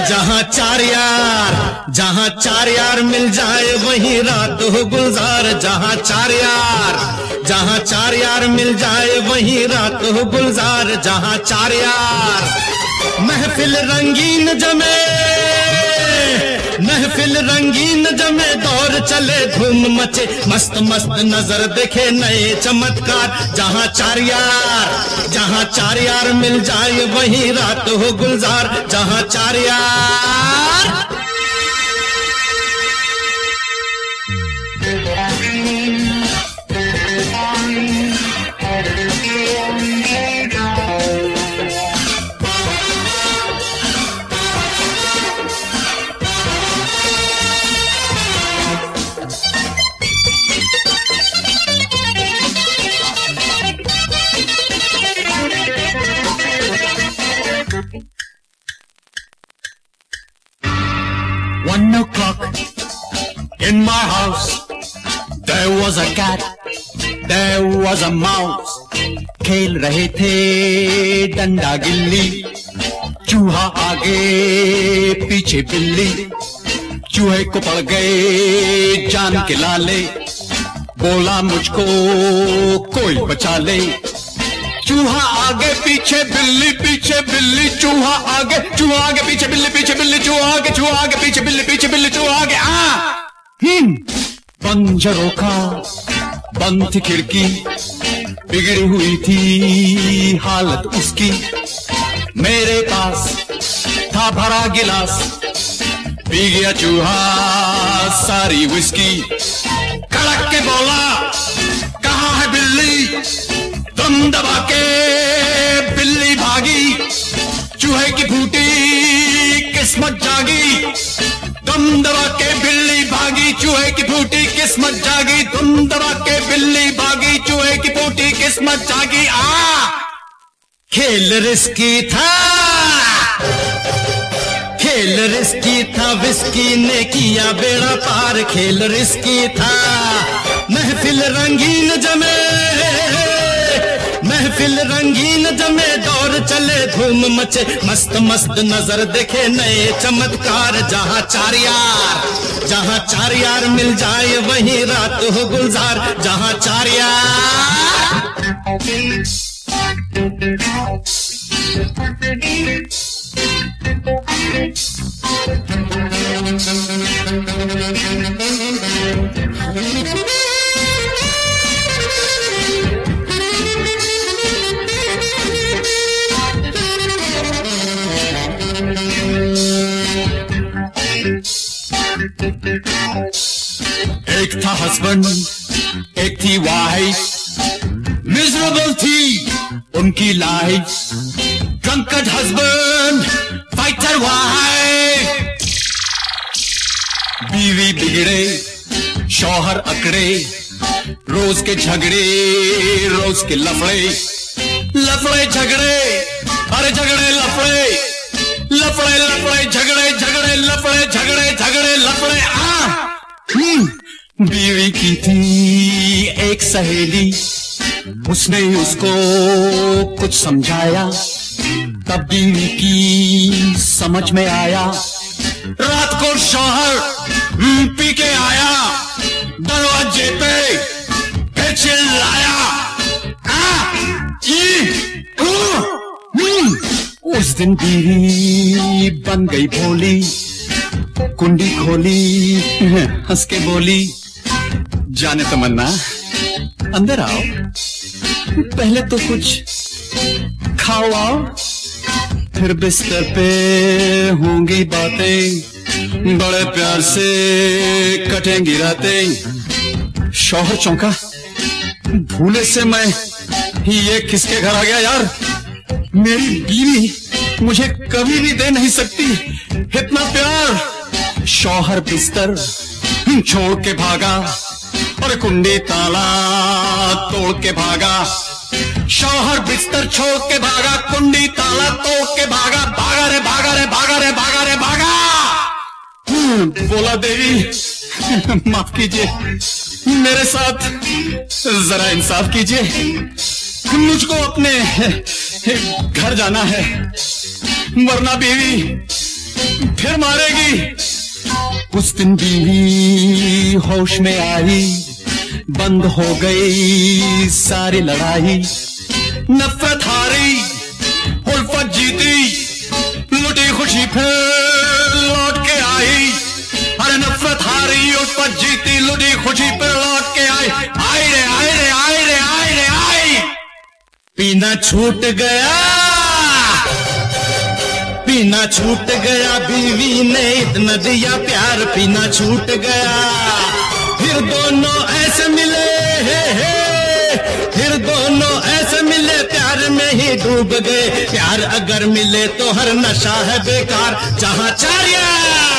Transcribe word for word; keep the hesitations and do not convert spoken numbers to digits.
जहाँ चार यार जहाँ चार यार मिल जाए वहीं रात हो गुलजार। जहाँ चार यार जहाँ चार यार मिल जाए वहीं रात हो गुलजार। जहाँ चार यार महफिल रंगीन जमे महफिल रंगीन जमे दौर चले धूम मचे मस्त मस्त नजर देखे नए चमत्कार। जहाँ चार यार जहाँ चार यार मिल जाए वहीं रात हो गुलजार। जहाँ चार यार One o'clock in my house, there was a cat, there was a mouse. खेल रहे थे डंडा गिल्ली, चूहा आगे पीछे बिल्ली। चूहे को पड़ गए जान के लाले, बोला मुझको कोई बचा ले। चूहा आगे पीछे बिल्ली पीछे बिल्ली, चूहा आगे चूहा आगे पीछे बिल्ली पीछे बिल्ली, चूहा आगे चूहा आगे पीछे बिल्ली पीछे बिल्ली, चूहा आगे। आ हम्म पंजरों का बंद थी खिड़की, बिगड़ी हुई थी हालत उसकी। मेरे पास था भरा गिलास, पी गया चूहा सारी विस्की। कड़क के बोला कहाँ है बिल्ली, दम दबा के बिल्ली भागी। चूहे की फूटी किस्मत जागी, दम दबा के बिल्ली भागी। चूहे की फूटी किस्मत जागी, दम दबा के बिल्ली भागी। चूहे की फूटी किस्मत जागी। आ खेल रिस्की था खेल रिस्की था, विस्की ने किया बेड़ा पार। खेल रिस्की था महफिल रंगीन जमे महफिल रंगीन जमे दौर चले धूम मचे मस्त मस्त नजर देखे नए चमत्कार। जहाँ चार यार जहाँ चार यार मिल जाए वहीं रात हो गुलजार। जहाँ चार यार एक था हस्बैंड एक थी वाइफ, मिजरेबल थी उनकी life. Drunken husband fighter wife, बीवी बिगड़े शौहर अकड़े, रोज के झगड़े रोज के लफड़े। लफड़े झगड़े अरे झगड़े लफड़े, लफड़े लफड़े झगड़े झगड़े लफड़े झगड़े झगड़े लफड़े। आ बीवी की थी एक सहेली, उसने उसको कुछ समझाया, तब बीवी की समझ में आया। रात को शौहर पी के आया, दरवाजे पे फिर चिल्लाया। उस दिन बीवी बन गई भोली, कुंडी खोली हंस के बोली, जाने तमन्ना अंदर आओ, पहले तो कुछ खाओ आओ, फिर बिस्तर पे होंगी बातें, बड़े प्यार से कटेंगी रातें। शौहर चौंका, भूले से मैं ये किसके घर आ गया यार। मेरी बीवी मुझे कभी भी दे नहीं सकती इतना प्यार। शौहर बिस्तर छोड़ के भागा और कुंडी ताला तोड़ के भागा। शौहर बिस्तर छोड़ के भागा, कुंडी ताला तोड़ के भागा। भागा रे भागा रे भागा रे भागा रे भागा। बोला देवी माफ कीजिए, मेरे साथ जरा इंसाफ कीजिए, मुझको अपने घर जाना है, वरना बीवी फिर मारेगी। उस दिन बीवी होश में आई, बंद हो गई सारी लड़ाई। नफरत हारी, उल्फत जीती, लुटी खुशी फिर लौट के आई। अरे नफरत हारी, उल्फत जीती, लुटी खुशी फिर लौट के आई। आई रे आई रे आई रे आई रे आई। पीना छूट गया, पीना छूट गया, बीवी ने इतना दिया प्यार, पीना छूट गया। फिर दोनों ऐसे मिले, हे हे फिर दोनों ऐसे मिले, प्यार में ही डूब गए। प्यार अगर मिले तो हर नशा है बेकार। जहां चार यार